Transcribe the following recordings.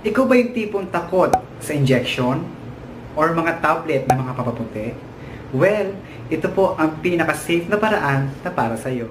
Ikaw ba yung tipong takot sa injection or mga tablet na mga papaputi? Well, ito po ang pinaka-safe na paraan na para sa iyo.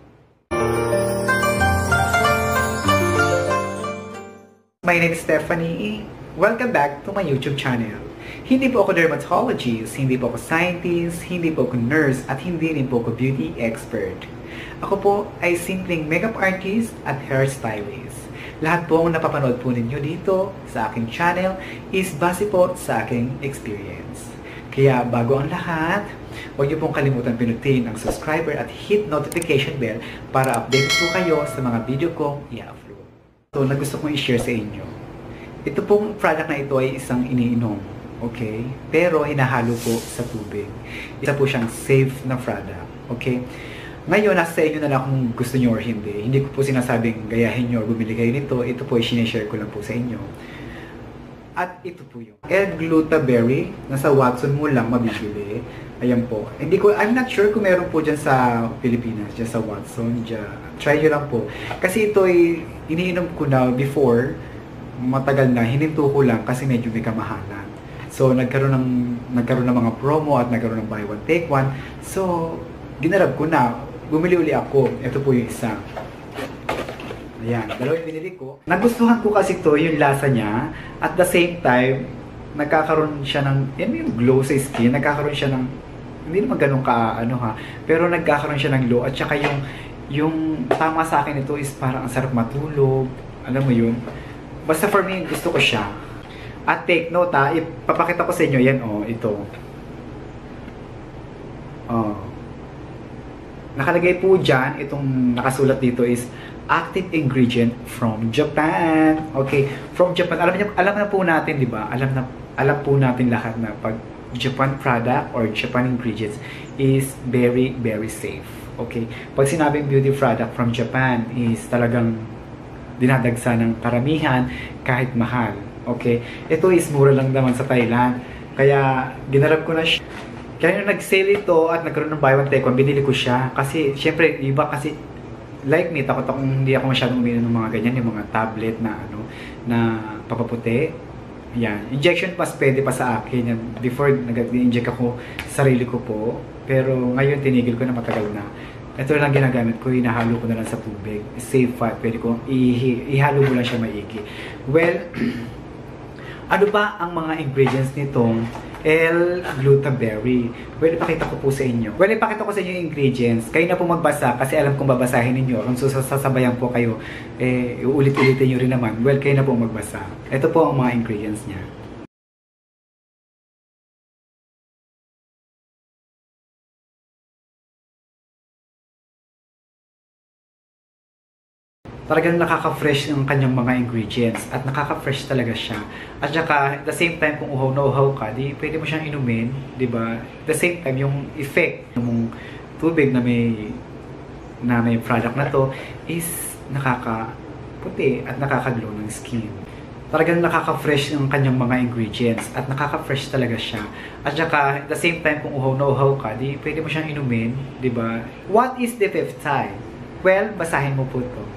My name is Stephanie. Welcome back to my YouTube channel. Hindi po ako dermatologist, hindi po ako scientist, hindi po ako nurse, at hindi rin po ako beauty expert. Ako po ay simpleng makeup artist at hairstylist. Lahat po ang napapanood po ninyo dito sa aking channel is base po sa aking experience. Kaya bago ang lahat, huwag niyo pong kalimutan pinutin ang subscriber at hit notification bell para update po kayo sa mga video kong i-upload. So, na gusto kong i-share sa inyo. Ito pong product na ito ay isang iniinom, okay? Pero hinahalo po sa tubig. Isa po siyang safe na product, okay? Ngayon, nasa sa inyo na lang kung gusto nyo or hindi. Hindi ko po sinasabing gayahin nyo or bumili kayo nito. Ito po ay sinishare ko lang po sa inyo. At ito po yung L-Glutaberry. Nasa Watson mo lang mabibili. Ayan po. I'm not sure kung meron po dyan sa Pilipinas. Dyan sa Watson. Dyan. Try nyo lang po. Kasi ito ay iniinom ko na before. Matagal na. Hininto ko lang kasi medyo may kamahalan. So, nagkaroon ng mga promo at nagkaroon ng buy one, take one. So, ginarab ko na. Bumili uli ako. Ito po yung isa. Ayan, dalawa yung binili ko. Nagustuhan ko kasi to yung lasa niya. At the same time, nagkakaroon siya ng, yung glow sa skin. Nagkakaroon siya ng, hindi naman ganun ka, pero nagkakaroon siya ng glow. At saka yung tama sa akin ito is parang ang sarap matulog. Alam mo yun? Basta for me, gusto ko siya. At take note ipapakita ko sa inyo, yan ito. Nakalagay po dyan, itong nakasulat dito is active ingredient from Japan. Okay, from Japan. Alam na po natin, di ba? Alam po natin lahat na pag Japan product or Japan ingredients is very, very safe. Okay, pag sinabing beauty product from Japan is talagang dinadagsa ng karamihan kahit mahal. Okay, ito is mura lang naman sa Thailand. Kaya ginarap ko na siya. Kaya nung nag-sale ito at nagkaroon ng buy one take one, binili ko siya. Kasi, syempre, iba kasi, like me, takot akong hindi ako masyadong uminom ng mga ganyan, yung mga tablet na, na papaputi. Yan. Injection mas pwede pa sa akin. Yan. Before, nag-inject ako sa sarili ko po. Pero, ngayon, tinigil ko na matagal na. Ito lang ginagamit ko, hinahalo ko na lang sa tubig. Safe fat, pwede ko ihalo mo lang siya maigi. Well, ano ba ang mga ingredients nitong L-Glutaberry? Well, ipakita ko po sa inyo. Well, ipakita ko sa inyo yung ingredients. Kayo na po magbasa kasi alam kong babasahin ninyo. Kung sasabayan po kayo, uulit-ulitin nyo rin naman. Well, kayo na po magbasa. Ito po ang mga ingredients niya. Talagang nakaka-fresh yung kanyang mga ingredients at nakaka-fresh talaga siya. At saka, at the same time, kung uhaw na uhaw ka, di pwede mo siyang inumin, di ba? At the same time, yung effect ng tubig na may product na to is nakaka-puti at nakaka-glow ng skin. Talagang nakaka-fresh yung kanyang mga ingredients at nakaka-fresh talaga siya. At saka, at the same time, kung uhaw na uhaw ka, di pwede mo siyang inumin, di ba? What is the fifth time? Well, basahin mo po ito.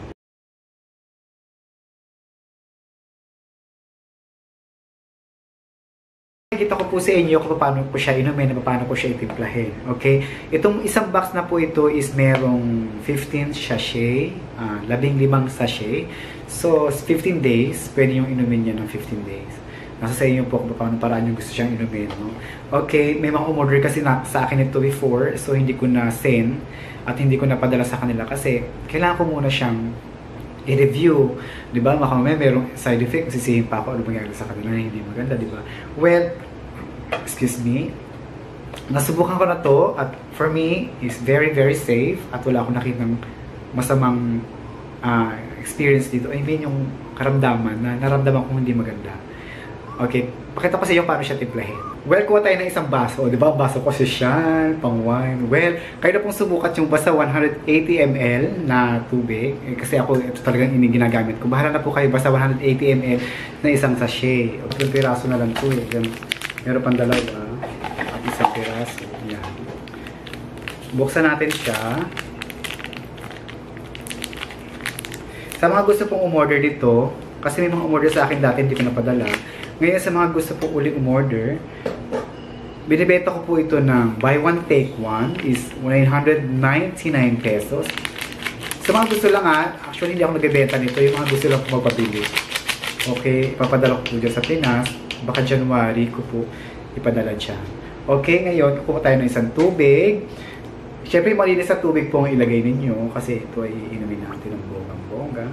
Kita ko po sa inyo kung paano ko siya inumin, paano ko siya itimplahin. Okay? Itong isang box na po ito is merong 15 sachet, 15 sachet. So, 15 days, pwede yung inumin niya ng 15 days. Nasa sa inyo po kung paano paraan yung gusto siyang inumin. No? Okay, may mga umorder kasi sa akin ito before, so hindi ko na send at hindi ko na padala sa kanila kasi kailangan ko muna siyang i-review. Diba? Makamaya merong side effect, sisihin pa ako ano mangyari sa kanila na hindi maganda, diba? Well, excuse me, nasubukan ko na to at for me, is very, very safe at wala akong nakitang masamang experience dito. I mean, yung karamdaman na naramdaman kong hindi maganda. Okay, pakita ko sa iyo paano siya timplahin. Well, kuha tayo ng isang baso. Di ba? Baso ko social, pang wine. Well, kayo na pong subukat yung basta 180 ml na tubig. Kasi ako, ito talagang ginagamit ko. Bahala na po kayo basta 180 ml na isang sachet. O, isang piraso na lang po eh. Meron pang dalawa. At isang piraso. Yan. Buksan natin siya. Sa mga gusto pong umorder dito, Kasi may mga umorder sa akin dati, hindi ko napadala. Ngayon sa mga gusto po uling umorder, binibenta ko po ito ng buy one take one is 999 pesos. Sa mga gusto lang actually hindi ako nagbebenta nito, yung mga gusto lang po magpabili. Okay, ipapadala ko po dyan sa Pinas. Baka January ko po ipadala dyan. Okay, ngayon kukuha tayo ng isang tubig. Siyempre malinis sa tubig po ang ilagay ninyo kasi ito ay inumin natin ng bonggang-bongga.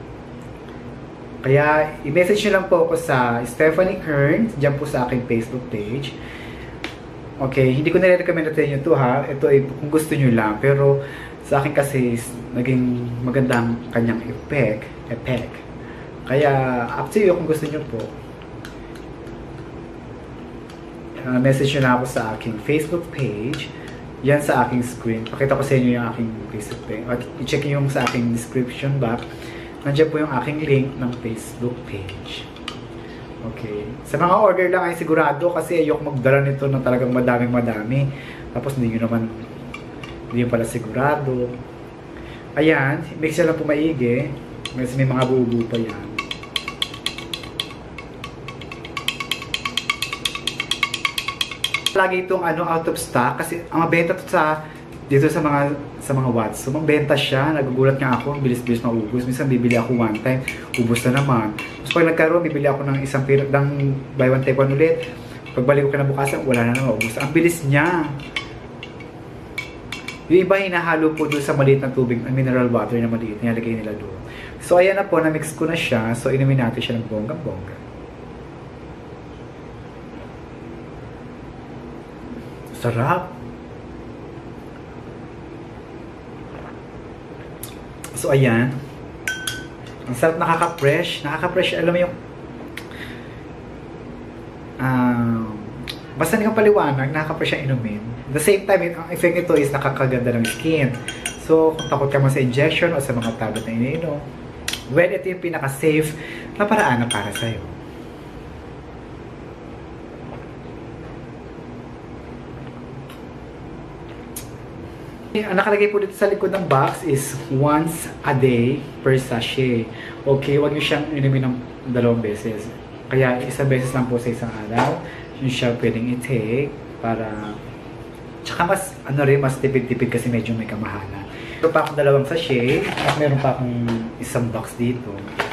Kaya i-message nyo lang po ako sa Stephanie Kern, dyan po sa aking Facebook page. Okay, hindi ko nire-recommend natin nyo ito ito ay kung gusto nyo lang. Pero sa akin kasi naging magandang kanyang effect. Kaya up to you kung gusto nyo po. Message nyo na ako sa aking Facebook page. Yan sa aking screen. Pakita ko sa inyo yung aking Facebook page. At i-check nyo yung sa aking description box. Nandiyan po yung aking link ng Facebook page. Okay. Sa mga order lang ay sigurado kasi ayoko magdala nito ng talagang madaming-madami. Tapos hindi nyo pala sigurado. Ayan. Mix nyo lang po maigi. Kasi may mga buo-buo pa yan. Lagi itong out of stock kasi ang mabenta to dito sa mga Watson. Magbenta siya, nagugulat nga ako, ang bilis-bilis maubos. Minsan bibili ako one time, ubos na naman. Tapos pag nagkaroon, bibili ako ng isang buy one take one ulit. Pagbalik ko kinabukasan, wala na naman, ubos. Ang bilis niya. Yung iba hinahalo po doon sa maliit na tubig, mineral water na maliit, nilalagay nila doon. So ayan na po, na-mix ko na siya. So inumin natin siya ng bonggang-bongga. Sarap! So, ayan. Ang sarap, nakaka-fresh. Nakaka-fresh, alam mo yung basta hindi kang paliwanag, nakaka-fresh ang inumin. At the same time, ang effect nito is nakakaganda ng skin. So, kung takot ka mo sa injection o sa mga tablet na iniinom, well, ito yung pinaka-safe na paraan na para sa'yo. Ang nakalagay po dito sa likod ng box is once a day per sachet. Okay, huwag nyo siyang inumin ng 2 beses. Kaya isang beses lang po sa isang araw. Yun siya pwedeng i-take para... Tsaka mas tipid-tipid kasi medyo may kamahalan. Meron pa akong 2 sachet at meron pa akong isang box dito.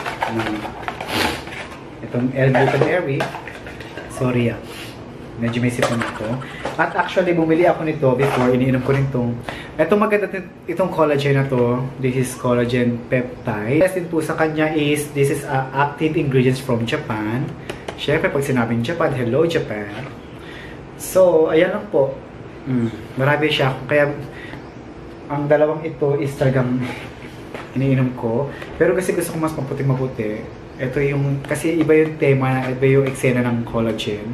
Itong L-Glutamary. Sorry medyo may sipon ito. At actually, bumili ako nito before, iniinom ko rin itong maganda itong collagen na to. This is collagen peptide. Testin po sa kanya is, this is active ingredients from Japan. Siyempre, pag sinabing Japan, hello Japan. So, ayan lang po. Marami siya. Kaya, ang 2 ito is talagang iniinom ko. Pero kasi gusto ko mas maputi. Ito yung, kasi iba yung tema, iba yung eksena ng collagen.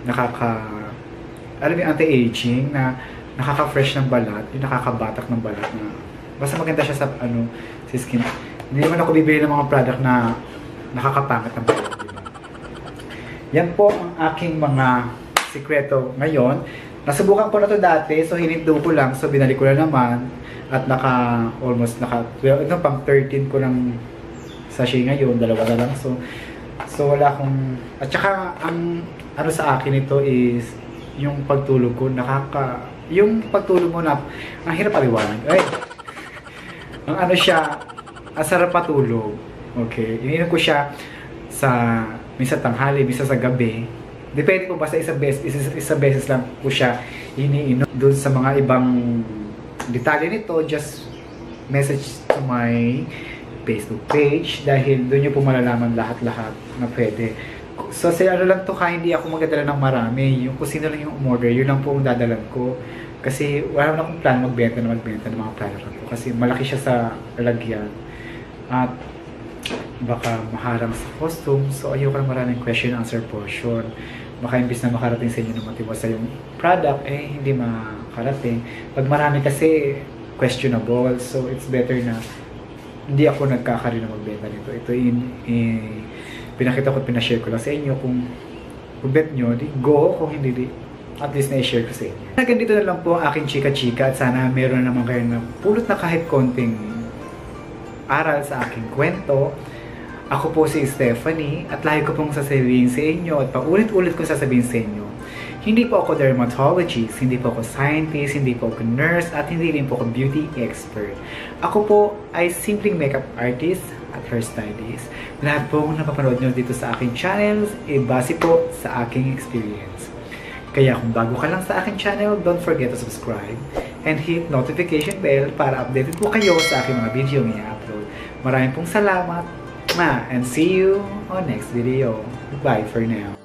Alam mo yung anti-aging na nakaka-fresh ng balat, yung nakakabatak ng balat na basta maganda siya sa sa skin. Hindi naman ako bibili ng mga product na nakakapangit ng balat. Yan po ang aking mga sikreto ngayon. Nasubukan ko na to dati, so hinindo ko lang, so binalik ko na naman at ito pang 13 ko lang sachet ngayon, 2 na lang. So wala akong, at saka ang sa akin ito is yung pagtulog ko, yung pagtulog mo na, ang hirap paliwanag. Ang siya, ang sarap patulog. Okay, ininom ko siya minsan tanghali, minsan sa gabi. Depende ko basta isang beses lang ko siya iniinom. Doon sa mga ibang detalye nito, just message to my Facebook page dahil doon nyo po malalaman lahat-lahat na pwede. So, lang to hindi ako magdadala ng marami. Yung kung sino lang yung umorder, yun lang po ang dadalan ko. Kasi wala naman akong plan magbenta ng mga product ko. Kasi malaki siya sa lalagyan. At baka maharang sa costume. So, ayoko na maraming question answer portion. Baka imbis na makarating sa inyo ng matiwasa yung product, hindi makarating. Pag marami kasi questionable. So, it's better na hindi ako nagkakari na magbenta nito. Ito pinakita ko at pinashare ko lang sa inyo. Kung bet nyo, go. Kung hindi, at least na-share ko sa inyo. Hanggang dito na lang po ang aking chika-chika at sana meron naman kayo na pulot na kahit konting aral sa aking kwento. Ako po si Stephanie at lagi ko pong sasabihin sa inyo at paulit-ulit ko sasabihin sa inyo, hindi po ako dermatologist, hindi po ako scientist, hindi po ako nurse, at hindi rin po ako beauty expert. Ako po ay simpleng makeup artist at hairstylist. Lahat po kung napapanood nyo dito sa aking channels, base po sa aking experience. Kaya kung bago ka lang sa aking channel, don't forget to subscribe and hit notification bell para updated po kayo sa aking mga video na i-upload. Maraming pong salamat and see you on next video. Bye for now.